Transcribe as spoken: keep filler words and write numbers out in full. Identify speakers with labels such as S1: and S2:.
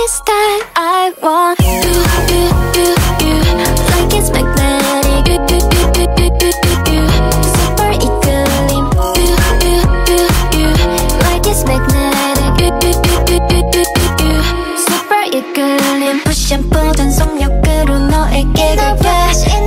S1: this time I want you, you, you, you, like it's magnetic. You, you, you, you, you, you, you, you, super equilibrium. You, you, you, you, like it's magnetic. You, you, you, you, you, you, you, you, super equilibrium. Push and pull 전속력으로 너에게 갈게.